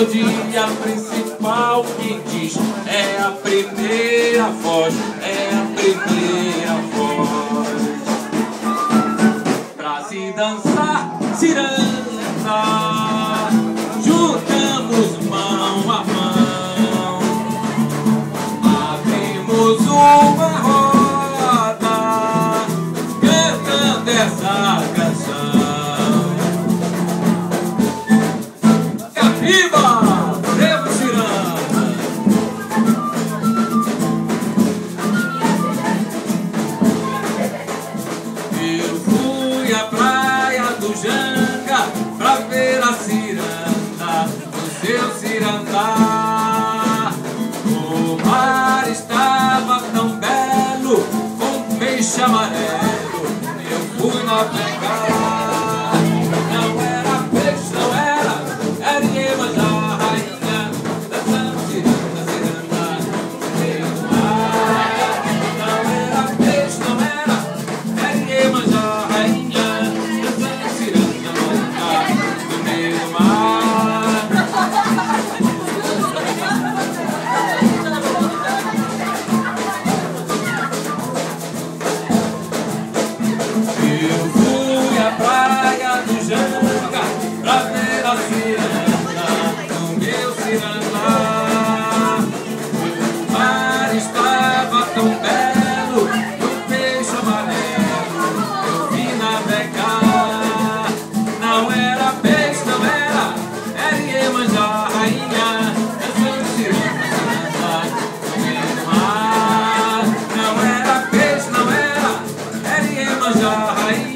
melodia principal que diz é a primeira voz, é a primeira voz. Pra se dançar ciranda, juntamos mão a mão, abrimos uma roda, cantando essa canção. Viva! Devo Ciranda! Eu fui à praia do Janga pra ver a ciranda, o seu cirandar. O mar estava tão belo, com peixe amarelo, eu fui navegar. Não era peixe, não era Iemanjá, rainha, dançando ciranda, ciranda, no meio do mar. Não era peixe, não era Iemanjá, rainha, dançando ciranda, louca, no meio do mar. Eu fui à praia do Janga pra ver a ciranda, no meu cirandar. O mar estava tão belo, no peixe amarelo, eu vim navegar. Não era peixe, não era Iemanjá, rainha, dançando ciranda, ciranda, no meio do mar. Não era peixe, não era Iemanjá, rainha.